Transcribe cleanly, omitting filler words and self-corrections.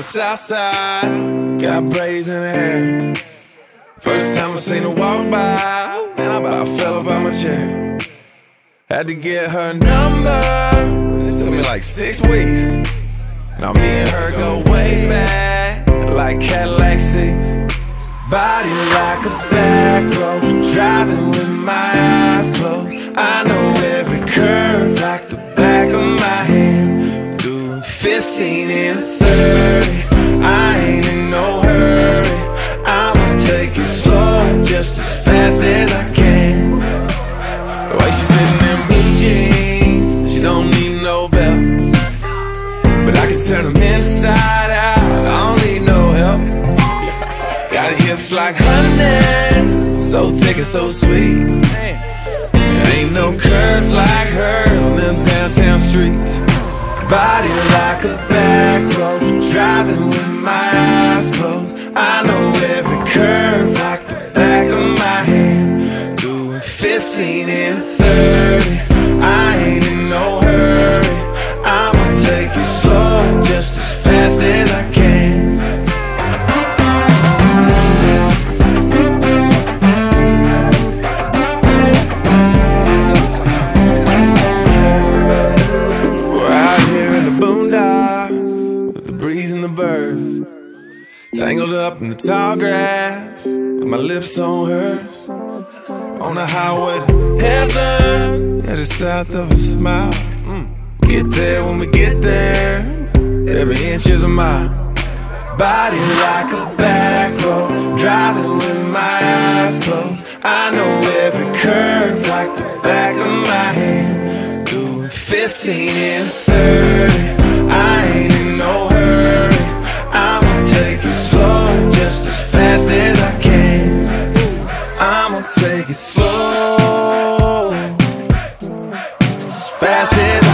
south side, got braids in her hair. First time I seen her walk by, man, I about fell up out my chair. Had to get her number, it took me like 6 weeks. Now me and her go way back, like Cadillac seats. Body like a back road, driving with my eyes closed. I know every curve like the back of my hand. Doing 15 and 30, I ain't in no hurry. I'ma take it slow, just as fast as I can. The way she fitting them blue jeans, she don't need no belt, but I can turn them inside out, I don't need no help. Got hips like honey, so thick and so sweet. There ain't no curves like hers on them downtown streets. Body like a back road, driving with my eyes closed. I know every curve like the back of my hand. Doing 15 and 30, I ain't in no hurry. I'ma take it slow, just as fast as I can. Tangled up in the tall grass, with my lips on hers. On the highway to heaven, yeah, the south of a smile. Get there when we get there, every inch is a mile. Body like a back road, driving with my eyes closed. I know every curve like the back of my hand. Doing 15 and 30, I ain't in no hurry. I'ma take it slow, just as fast as I can. I'ma take it slow, just as fast as I can.